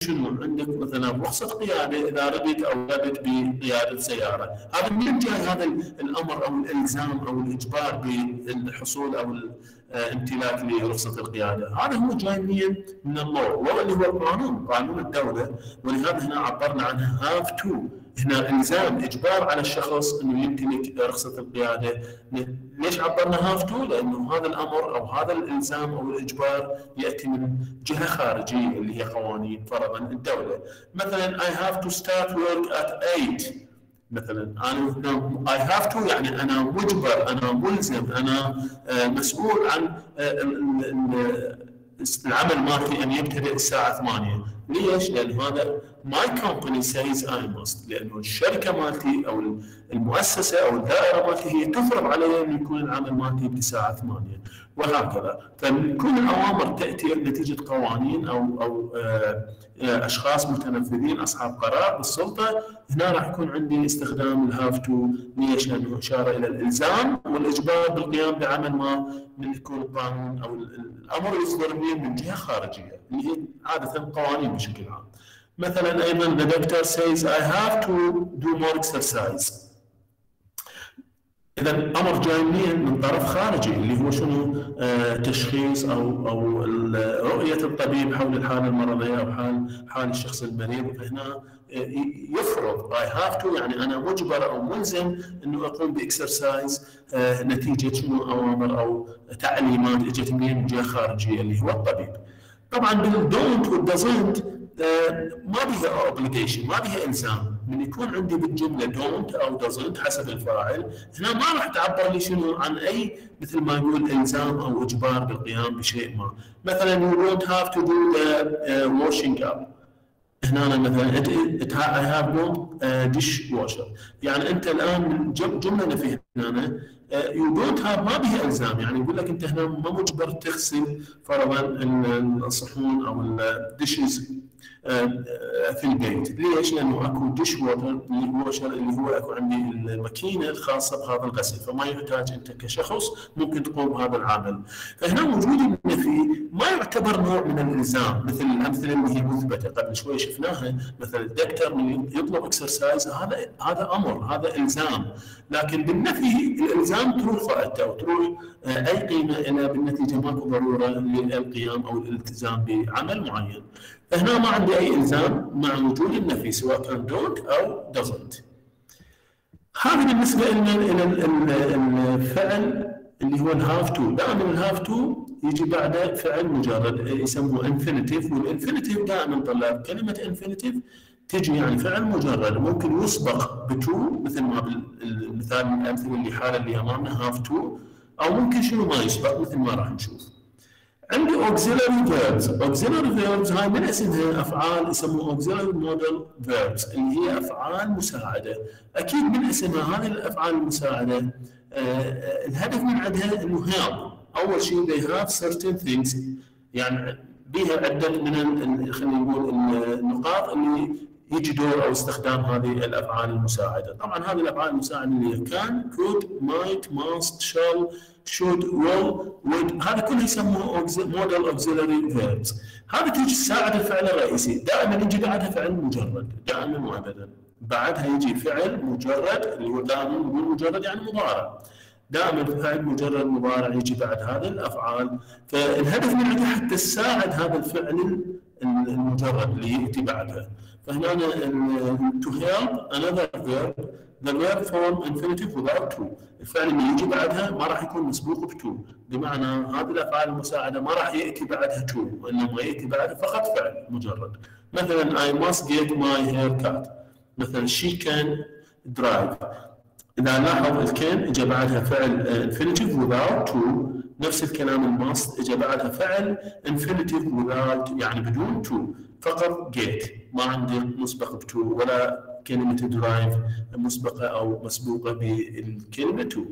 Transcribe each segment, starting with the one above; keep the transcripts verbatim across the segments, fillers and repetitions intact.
شنو عندك مثلا رخصه قياده اذا ردت او ردت بقياده سياره، هذا من جاي هذا الامر او الالزام او الاجبار بالحصول او الامتلاك لرخصه القياده؟ هذا هو جاي منين؟ من اللو، اللو اللي هو القانون، قانون الدوله، ولهذا هنا عبرنا عنها هاف تو، هنا الزام اجبار على الشخص انه يمتلك رخصه القياده. ليش عبرنا هاف تو؟ لانه هذا الامر او هذا الالزام او الاجبار ياتي من جهه خارجيه اللي هي قوانين فرضا الدوله. مثلا I have to start work at eight، مثلا انا I have to يعني انا مجبر، انا ملزم، انا مسؤول عن العمل مالتي ان يبتدئ الساعه ثمانية. ليش؟ لان هذا my company says I must، لانه الشركه مالتي او المؤسسه او الدائره مالتي هي تفرض علي ان يكون العمل مالتي بالساعه ثمانية، وهكذا. فكل الاوامر تاتي نتيجه قوانين او او اشخاص متنفذين اصحاب قرار بالسلطه. هنا راح يكون عندي استخدام الهاف تو. ليش؟ لانه اشاره الى الالزام والاجبار بالقيام بعمل ما من يكون القانون او الامر يصدر من جهه خارجيه اللي هي عاده قوانين بشكل عام. مثلا ايضا the doctor says I have to do more exercise. اذا امر جاي منين؟ من طرف خارجي اللي هو شنو؟ آه تشخيص او او رؤيه الطبيب حول الحاله المرضيه او حال حال الشخص المريض. فهنا يفرض I have to يعني انا مجبر او ملزم انه اقوم باكسرسايز آه نتيجه شنو؟ اوامر او تعليمات اجت من جهه خارجيه اللي هو الطبيب. طبعا بالدونت والدازنت ما بها اوبليجيشن، ما بها الزام. من يكون عندي بالجمله دونت او دازنت حسب الفاعل، هنا ما راح تعبر لي شنو عن اي مثل ما يقول الزام او اجبار بالقيام بشيء ما. مثلا you don't have to do the uh, washing up. هنا أنا مثلا I have no uh, dish washer، يعني انت الان جمله نفي هنا you don't have ما بها الزام، يعني يقول لك انت هنا ما مجبر تغسل فرضا الصحون او الديشز في البيت. ليش؟ لانه اكو ديش ووتر واشر اللي هو اكو عندي الماكينه الخاصه بهذا الغسل، فما يحتاج انت كشخص ممكن تقوم بهذا العمل. فهنا وجود النفي ما يعتبر نوع من الالزام مثل الامثله اللي هي مثبته قبل شوي شفناها، مثلا الدكتور من يطلب اكسرسايز هذا هذا امر، هذا الزام. لكن بالنفي الالزام تروح فائدته او تروح اي قيمه الى بالنتيجه ماكو ضروره للقيام او الالتزام بعمل معين. فهنا ما عندي اي الزام مع وجود النفي سواء كان don't او doesn't. هذا بالنسبه لنا الى الفعل اللي هو الهاف تو. دائما الهاف تو يجي بعده فعل مجرد يسموه انفينيتيف، والانفينيتيف دائما طلاب كلمه انفينيتيف تجي يعني فعل مجرد ممكن يسبق بتو مثل ما بالمثال من الامثله اللي حاله اللي امامنا هاف تو، او ممكن شنو ما يسبق مثل ما راح نشوف. عندي auxiliary verbs. auxiliary verbs هاي من اسمها افعال يسموها auxiliary model verbs اللي هي افعال مساعده. اكيد من اسمها هذه الافعال المساعده آه الهدف من عندها انه help. اول شيء they have certain things، يعني بها عده من خلينا نقول النقاط اللي يجي دور او استخدام هذه الافعال المساعده. طبعا هذه الافعال المساعده اللي هي كان could might must shall should will would، هذا كله يسموه model auxiliary verbs. هذا تيجي تساعد الفعل الرئيسي. دائما يجي بعدها فعل مجرد، دائما وابدا بعدها يجي فعل مجرد اللي هو دائما نقول مجرد يعني مضارع. دائما فعل مجرد مضارع يجي بعد هذه الافعال. فالهدف من عندها حتى تساعد هذا الفعل المجرد اللي ياتي بعدها. فهنا to help another verb the verb form infinitive without to. الفعل اللي يجي بعدها ما راح يكون مسبوق ب to، بمعنى هذه الافعال المساعده ما راح ياتي بعدها to، وانما ياتي بعدها فقط فعل مجرد. مثلا I must get my hair cut، مثلا she can drive. اذا لاحظ الكان اجى بعدها فعل infinitive without to، نفس الكلام الماست اجى بعدها فعل infinitive without يعني بدون to، فقط get، ما عندي مسبق ب to ولا كلمة درايف مسبقة أو مسبوقة بالكلمة to.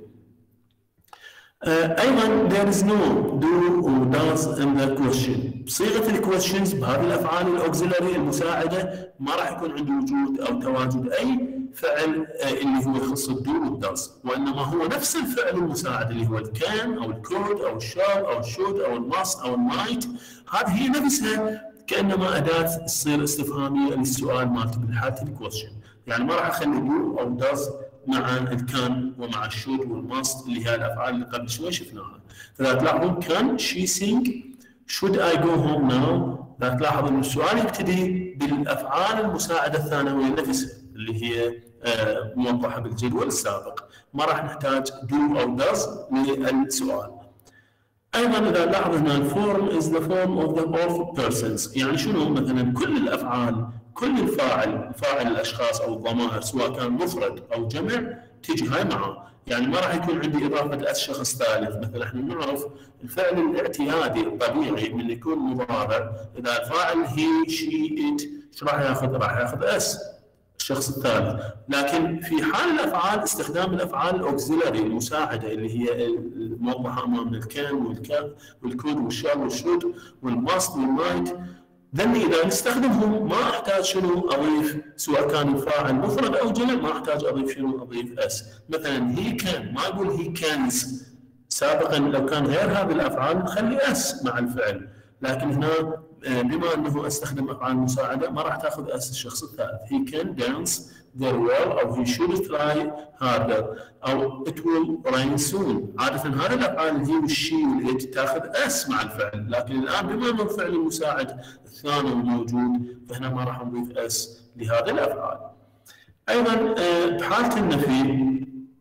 أيضا there is no do or does in the question. بصيغة الكويشنز بهذه الأفعال الأوكسيلري المساعدة ما راح يكون عنده وجود أو تواجد أي فعل اللي هو يخص الدو والداز، وإنما هو نفس الفعل المساعد اللي هو الكان أو الكود أو الشال أو الشود أو الماست أو المايت. هذه هي نفسها كانما اداه تصير استفهاميه للسؤال مالته بالحاله الكويشن، يعني ما راح اخلي دو او داز مع الكان ومع الشود والماست اللي هي الافعال اللي قبل شوي شفناها. فاذا تلاحظون كان شي سينج should I go home now، لا تلاحظ ان السؤال يبتدي بالافعال المساعده الثانويه نفسها اللي هي آه موضحه بالجدول السابق، ما راح نحتاج do او does للسؤال. ايضا اذا لاحظ هنا الفورم is the form of the of persons، يعني شنو؟ مثلا كل الافعال كل الفاعل فاعل الاشخاص او الضمائر سواء كان مفرد او جمع تيجي هاي معه، يعني ما راح يكون عندي اضافه اس شخص ثالث. مثلا احنا نعرف الفعل الاعتيادي الطبيعي من يكون مضارع اذا الفاعل هي شي ات ايش راح ياخذ؟ راح ياخذ اس الشخص الثالث. لكن في حال الافعال استخدام الافعال الاوكسيلري المساعده اللي هي الموضحه امامنا الكان والكاف والكود والشال والشود والماست والمايت، ذني اذا نستخدمهم ما احتاج شنو اضيف، سواء كان الفاعل مفرد او جمع ما احتاج اضيف شنو؟ اضيف اس. مثلا هي كان ما اقول هي كانز، سابقا لو كان غير هذه الافعال نخلي اس مع الفعل، لكن هنا بما انه استخدم افعال مساعده ما راح تاخذ اس الشخص الثالث. he can dance very well او he should try harder او it will rain soon. عاده هذه الافعال اللي هي والشي والات تاخذ اس مع الفعل، لكن الان بما انه الفعل المساعد الثانوي موجود فهنا ما راح نضيف اس لهذه الافعال. ايضا بحاله النفي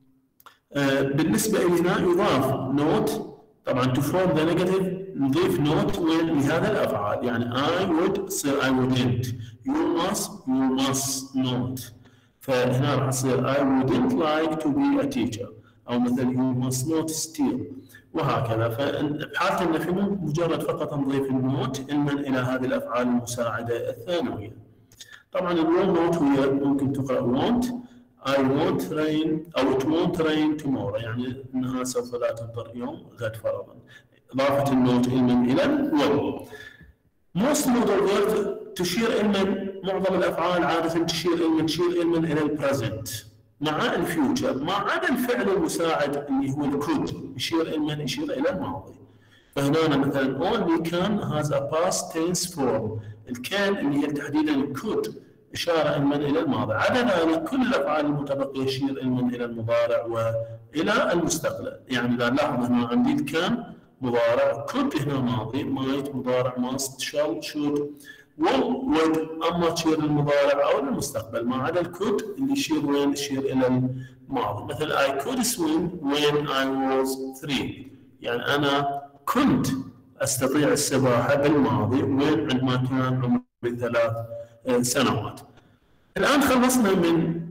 بالنسبه الى هنا يضاف نوت، طبعا to form the negative نضيف نوت وين لهذا الافعال، يعني I would تصير I wouldn't، you must you must not، فهنا راح تصير I wouldn't like to be a teacher او مثلا you must not steal وهكذا. فبحالة النفي مجرد فقط نضيف النوت علما الى هذه الافعال المساعده الثانويه. طبعا الويل نوت هي ممكن تقرا won't I won't rain او it won't rain tomorrow، يعني انها سوف لا تمطر يوم غد فرضا. إضافة النوت علما إلى الويل. most modal verbs تشير علما، معظم الأفعال عادة تشير علما تشير علما إلى البريزنت مع الفيوتشر، ما عدا الفعل المساعد اللي هو الكود يشير علما يشير إلى الماضي. فهنا مثلا only can has a past tense form، الكان اللي هي تحديدا الكود إشارة علما إلى الماضي، عدا ذلك كل الأفعال المتبقية يشير علما إلى المضارع وإلى المستقبل. يعني إذا نلاحظ هنا عندي الكان مضارع، كنت هنا ماضي، مايت مضارع، ماست، شال، شود، will، would، اما تشير للمضارع او للمستقبل، ما عدا الكود اللي يشير وين؟ يشير الى الماضي. مثل I could swim when I was three، يعني انا كنت استطيع السباحه بالماضي وين؟ عندما كان عمري ثلاث سنوات. الان خلصنا من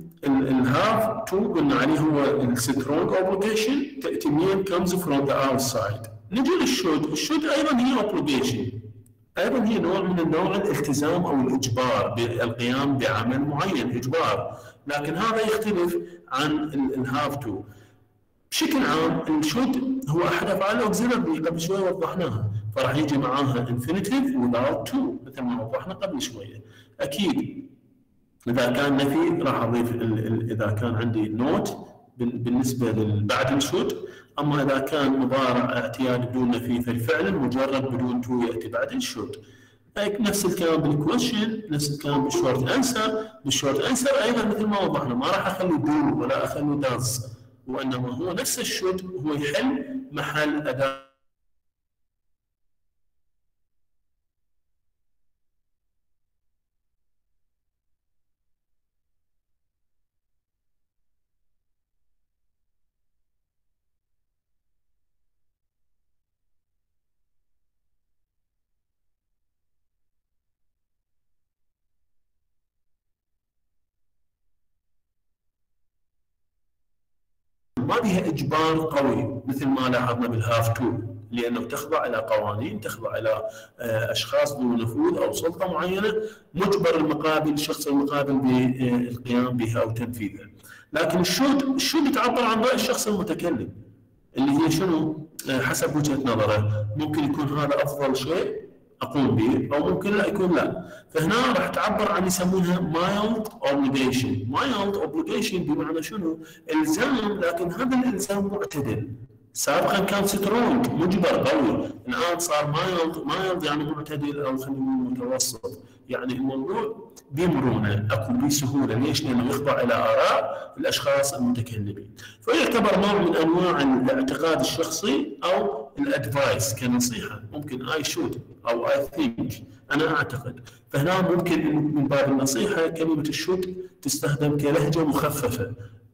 الهاف تو، قلنا عليه هو السترونج اوبليجيشن، تاتي منين؟ comes from the outside. نجي للشود، الشود ايضا هي اوبليجيشن، ايضا هي نوع من النوع الالتزام او الاجبار بالقيام بعمل معين، اجبار، لكن هذا يختلف عن الهاف تو. بشكل عام الشود هو احد افعال الاوكسيلري قبل شوي وضحناها، فراح يجي معاها انفينيتيف without to مثل ما وضحنا قبل شويه. اكيد اذا كان نفي راح اضيف اذا كان عندي نوت بالنسبه بعد الشود، اما اذا كان مضارع اعتياد بدون نفي فالفعل المجرد بدون تو ياتي بعد الشود. نفس الكلام بالكويشن، نفس الكلام بالشورت انسر، بالشورت انسر ايضا مثل ما وضحنا ما راح اخلي دو ولا اخلي داز، وانما هو نفس الشود هو يحل محل اداه ما بها اجبار قوي مثل ما لاحظنا بالهاف تو، لانه تخضع الى قوانين، تخضع الى اشخاص ذو نفوذ او سلطه معينه، مجبر المقابل الشخص المقابل بالقيام بها او تنفيذها. لكن الشود الشود تعبر عن راي الشخص المتكلم اللي هي شنو؟ حسب وجهه نظره، ممكن يكون هذا افضل شيء اقوم به او ممكن لا يكون لا. فهنا راح تعبر عن يسمونها mild obligation. mild obligation بمعنى شنو؟ الزام، لكن هذا الالزام معتدل، سابقا كان سترونج مجبر قوي، الان صار مايلد، مايلد يعني معتدل او خلينا نقول متوسط. يعني الموضوع بمرونه، اكو بسهوله. ليش؟ لانه يخضع الى اراء الاشخاص المتكلمين. فيعتبر نوع من انواع الاعتقاد الشخصي او الادفايس كنصيحه. ممكن اي شود او اي ثينك، انا اعتقد. فهنا ممكن من باب النصيحه كلمه الشود تستخدم كلهجه مخففه،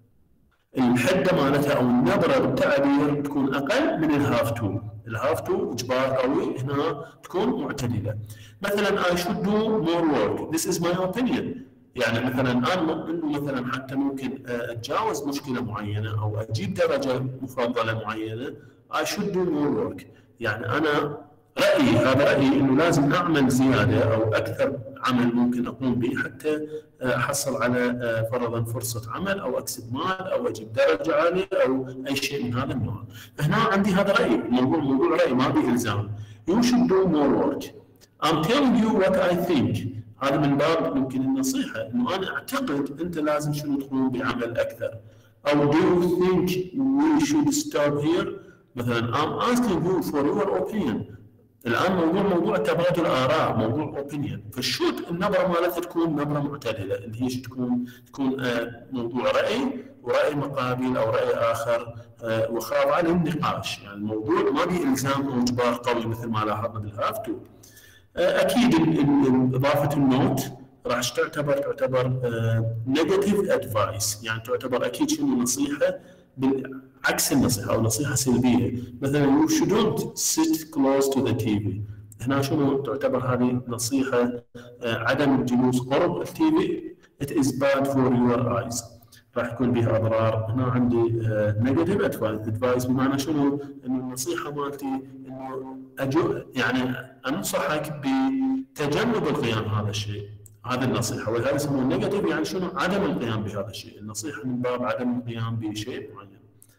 الحده مالتها او النبره بالتعبير تكون اقل من الهاف تو. الهاف تو اجبار قوي، هنا تكون معتدله. مثلا I should do more work. This is my opinion. يعني مثلا انا انه مثلا حتى ممكن اتجاوز مشكله معينه او اجيب درجه مفضله معينه. I should do more work. يعني انا رايي، هذا رايي انه لازم اعمل زياده او اكثر عمل ممكن اقوم به حتى احصل على فرضا فرصه عمل او اكسب مال او اجيب درجه عاليه او اي شيء من هذا النوع. فهنا عندي هذا رايي، الموضوع موضوع راي ما به الزام. You should do more work. I'm telling you what I think. هذا من باب ممكن النصيحه، انه انا اعتقد انت لازم شنو تقوم بعمل اكثر. او do you think we should stop here؟ مثلا I'm asking you for your opinion. الان موضوع موضوع تبادل اراء، موضوع اوبينيون. فالشوت النبره مالتها تكون نبره معتدله، اللي هي تكون تكون آه موضوع راي وراي مقابل او راي اخر آه وخاضعه للنقاش. يعني الموضوع ما به الزام او اجبار قوي مثل ما لاحظنا بالهاف تو. آه اكيد اضافه النوت راح تعتبر تعتبر نيجاتيف آه ادفايس، يعني تعتبر اكيد شنو نصيحه بالعكس النصيحه او نصيحه سلبيه. مثلا you shouldn't sit close to the تي في. هنا شنو تعتبر هذه نصيحه عدم الجلوس قرب التي في. it is bad for your eyes. راح يكون بها اضرار. هنا عندي نيجاتيف ادفايس بمعنى شنو؟ انه النصيحه مالتي انه أجو يعني انصحك بتجنب القيام هذا الشيء، هذه النصيحه. ولهذا يسمونه نيجاتيف، يعني شنو؟ عدم القيام بهذا الشيء. النصيحه من باب عدم القيام بشيء معين.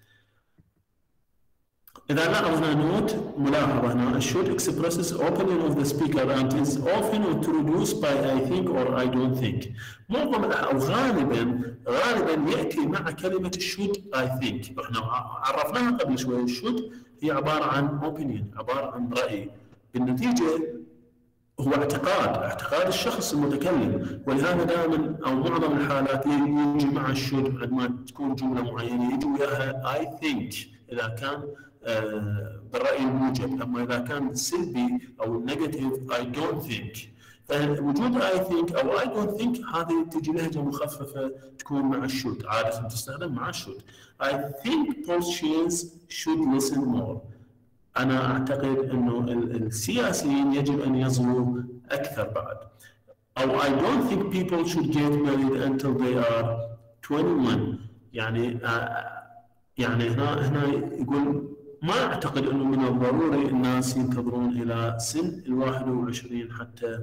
إذا لاحظ هنا نوت ملاحظة هنا should expresses opinion of the speaker and is often introduced by I think or I don't think. معظم أو غالبا غالبا يأتي مع كلمة should I think. احنا عرفناها قبل شوي. should هي عبارة عن opinion، عبارة عن رأي. بالنتيجة هو اعتقاد، اعتقاد الشخص المتكلم. ولهذا دائما او معظم الحالات يجي مع الشود عندما تكون جمله معينه يجي وياها I think اذا كان آه بالراي الموجب. اما اذا كان سلبي او نيجاتيف I don't think. فوجود I think او I don't think هذه تجي لهجه مخففه تكون مع الشود، عاده تستخدم مع الشود. I think politicians should listen more. أنا أعتقد أنه السياسيين يجب أن يصغوا أكثر بعد. أو I don't think people should get married until they are twenty-one. يعني يعني هنا هنا يقول ما أعتقد أنه من الضروري الناس ينتظرون إلى سن الواحد وعشرين حتى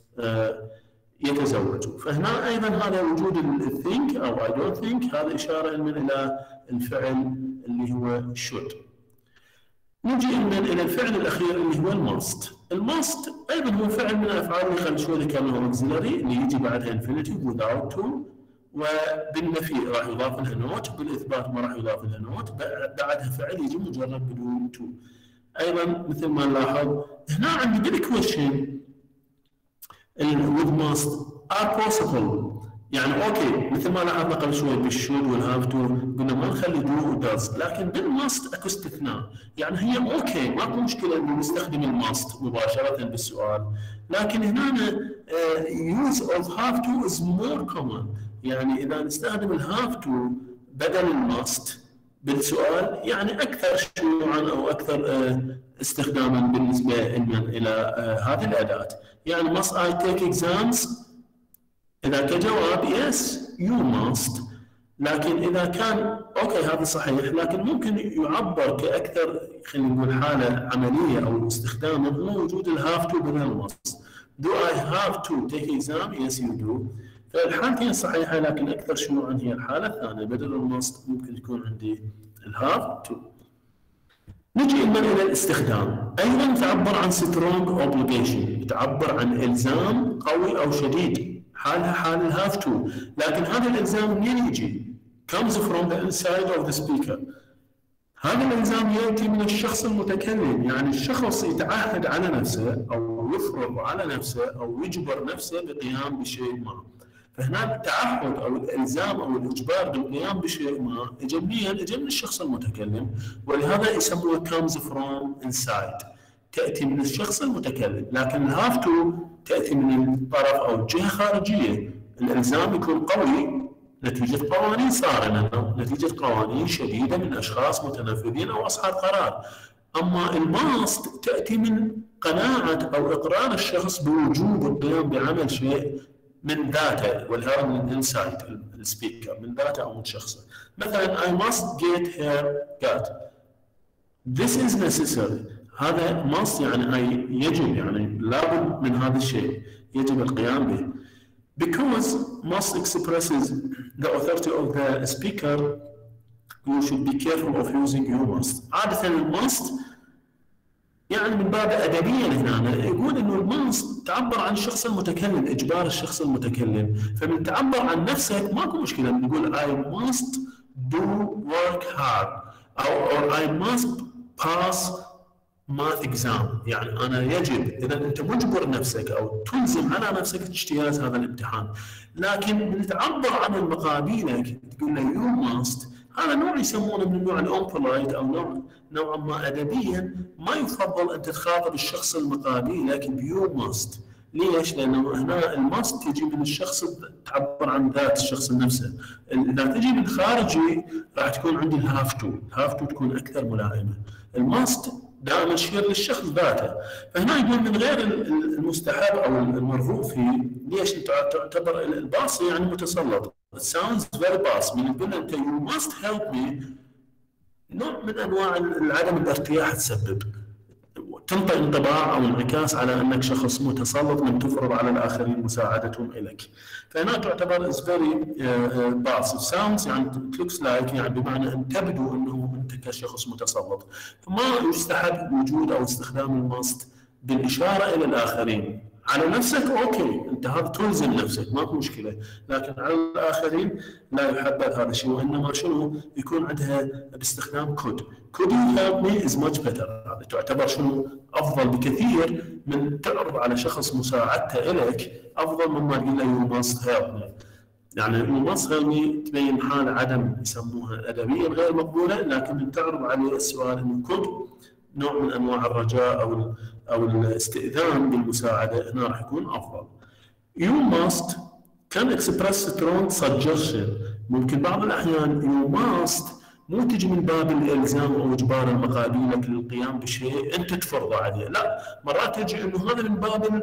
يتزوجوا. فهنا أيضا هذا وجود الثينك أو I don't think هذا إشارة من إلى الفعل اللي هو should. نجي إلى الفعل الأخير اللي هو الماست. الماست أيضا هو فعل من الأفعال اللي خلينا شوي ذكرناها auxiliary اللي يجي بعدها infinitive without to، وبالنفي راح يضاف لها نوت، بالإثبات ما راح يضاف لها نوت، بعدها فعل يجي مجرد بدون to. أيضا مثل ما نلاحظ هنا عندي بالكويشن with must are possible. يعني اوكي مثل ما لاحظنا قبل شوي بالشود والهاف تو قلنا ما نخلي دو وداز، لكن بالماست اكو استثناء. يعني هي اوكي ماكو مشكله انه نستخدم الماست مباشره بالسؤال، لكن هنا يوز اوف هاف تو از مور كومن. يعني اذا نستخدم الهاف تو بدل الماست بالسؤال يعني اكثر شيوعا او اكثر استخداما بالنسبه الى هذه الاداه. يعني must I take exams؟ إذا كجواب yes you must، لكن إذا كان أوكي هذا صحيح، لكن ممكن يعبر كأكثر خلينا نقول حالة عملية أو استخداما هو وجود الهاف تو بدل الماست. Do I have to take exam؟ yes you do. فالحالتين صحيحة، لكن أكثر شيوعا هي الحالة الثانية بدل الماست ممكن يكون عندي الهاف تو. نجي إلى الاستخدام. أيضا تعبر عن strong obligation، تعبر عن إلزام قوي أو شديد، حالها حال الهاف تو. لكن هذا الالزام منين يجي؟ comes from the inside of the speaker. هذا الالزام ياتي من الشخص المتكلم، يعني الشخص يتعهد على نفسه او يفرض على نفسه او يجبر نفسه بالقيام بشيء ما. فهنا التعهد او الالزام او الاجبار بالقيام بشيء ما اجى منين؟ اجى من الشخص المتكلم، ولهذا يسموه comes from inside، تاتي من الشخص المتكلم. لكن الهاف تو تاتي من الطرف او جهه خارجيه. الالزام يكون قوي نتيجه قوانين صارمه، نتيجه قوانين شديده من اشخاص متنفذين او اصحاب قرار. اما الماست تاتي من قناعه او اقرار الشخص بوجوب القيام بعمل شيء من ذاته، ولهذا من انسايد السبيكر، من ذاته او من شخصه. مثلا I must get her cut. This is necessary. هذا must يعني أي يجب، يعني لابد من هذا الشيء، يجب القيام به. Because must expresses the authority of the speaker, you should be careful of using you must. عادة الماست يعني من باب أدبيا هنا يقول إنه الماست تعبر عن الشخص المتكلم، إجبار الشخص المتكلم. فمن تعبر عن نفسك ماكو مشكلة، نقول I must do work hard أو or I must pass math exam. يعني أنا يجب، إذا أنت مجبر نفسك أو تلزم على نفسك اجتياز هذا الامتحان. لكن من تعبر عن المقابلك تقول له you must، هذا نوع يسمونه من النوع الأمبولايت أو نوع نوعا ما أدبيا. ما يفضل أن تخاطب الشخص المقابلك بيو ماست. ليش؟ لأنه هنا الماست تجي من الشخص، تعبر عن ذات الشخص نفسه. إذا تجي من خارجي راح تكون عندي الهاف تو، الهاف تو تكون أكثر ملائمة. الماست دائما يشير للشخص ذاته. فهنا يقول من غير المستحب أو المرغوب فيه. ليش؟ تعتبر الباص يعني متسلط. It sounds very boss. من يقول أنت you must help me، نوع من أنواع عدم الارتياح تسبب، تنطي انطباع أو انعكاس على أنك شخص متسلط من تفرض على الآخرين مساعدتهم إليك. فهنا تعتبر is very uh, boss. It sounds يعني it looks like يعني بمعنى أن تبدو أنه أنت كشخص متسلط. فما يستحب وجود أو استخدام الماست بالإشارة إلى الآخرين. على نفسك اوكي، انت هذا تلزم نفسك ماكو مشكله، لكن على الاخرين لا يحبذ هذا الشيء، وانما شنو يكون عندها باستخدام could. could you help me is much better. هذا تعتبر شنو افضل بكثير من تعرض على شخص مساعدته اليك، افضل مما تقول له you must help me. يعني you must help me تبين حال عدم يسموها ادبيا غير مقبوله، لكن من تعرض عليه السؤال انه could نوع من انواع الرجاء او او الاستئذان بالمساعده، هنا راح يكون افضل. You must can express strong suggestion. ممكن بعض الاحيان you must مو تجي من باب الالزام او اجبار المقابلك للقيام بشيء انت تفرضه عليه، لا، مرات تجي انه هذا من باب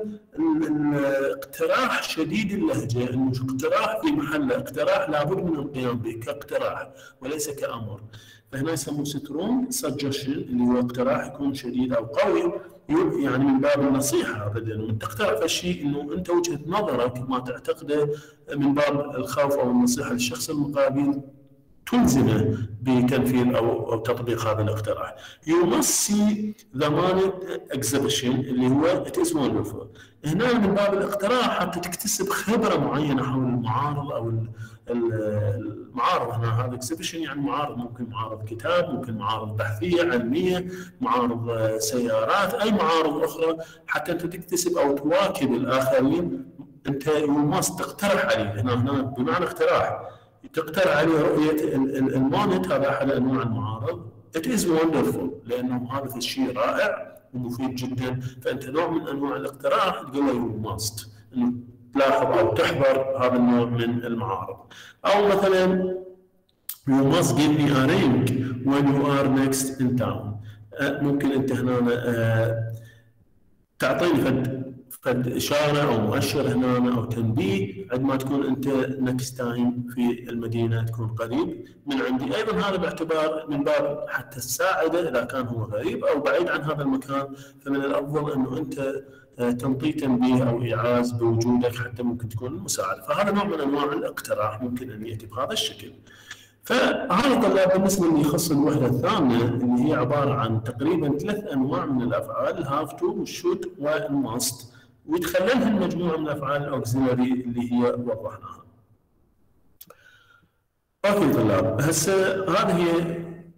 الاقتراح شديد اللهجه، انه اقتراح في محله، اقتراح لابد من القيام به كاقتراح وليس كامر. فهنا يسموه سترونج سجشن، اللي هو اقتراح يكون شديد او قوي، يعني من باب النصيحه. هذا لانه من تقترح الشيء انه انت وجهه نظرك ما تعتقده من باب الخوف او النصيحه للشخص المقابل تلزمه بتنفيذ او او تطبيق هذا الاقتراح. You must see the money exhibition اللي هو it is wonderful. هنا من باب الاقتراح حتى تكتسب خبره معينه حول المعارض او المعارض. هنا هذا exhibition يعني معارض، ممكن معارض كتاب، ممكن معارض بحثيه علميه، معارض سيارات، اي معارض اخرى، حتى انت تكتسب او تواكب الاخرين. انت you must تقترح عليه، هنا هنا بمعنى اقتراح، تقترح عليه رؤيه المونت، هذا احد انواع المعارض. It is wonderful لانه هذا الشيء رائع ومفيد جدا. فانت نوع من انواع الاقتراح تقول له you must، انه تلاحظ او تحضر هذا النوع من المعارض. او مثلا you must give me a ring when you are next in town. ممكن انت هنا تعطيني فد فد اشاره او مؤشر هنا او تنبيه عندما تكون انت next time في المدينه، تكون قريب من عندي. ايضا هذا باعتبار من باب حتى الساعده اذا كان هو غريب او بعيد عن هذا المكان، فمن الافضل انه انت تنطي تنبيه او ايعاز بوجودك حتى ممكن تكون المساعده. فهذا نوع من انواع الاقتراح ممكن ان ياتي بهذا الشكل. فهذا طلاب بالنسبه اللي يخص الوحده الثامنه اللي هي عباره عن تقريبا ثلاث انواع من الافعال، الهاف تو والشود والماست، ويتخللها مجموعه من الافعال الاوكسيلري اللي هي وضحناها. اوكي طلاب، هسه هذه هي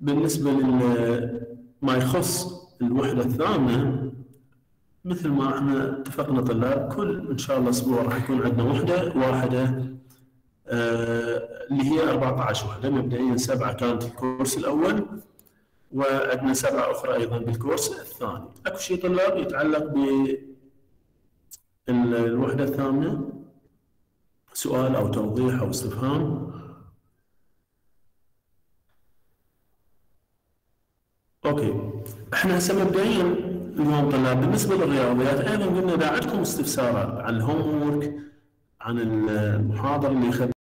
بالنسبة لما يخص الوحدة الثامنة، مثل ما احنا اتفقنا طلاب، كل ان شاء الله اسبوع راح يكون عندنا وحدة واحدة آه اللي هي أربعة عشر وحدة. مبدئيا سبعة كانت الكورس الأول، وعندنا سبعة أخرى أيضا بالكورس الثاني. أكو شيء طلاب يتعلق بالوحدة الثامنة؟ سؤال أو توضيح أو استفهام؟ أوكي، احنا هسه مبدئيا اليوم طلاب بالنسبة للرياضيات أيضا قلنا إذا عندكم استفسارات عن الهوم وورك، عن المحاضرة اللي أخذنا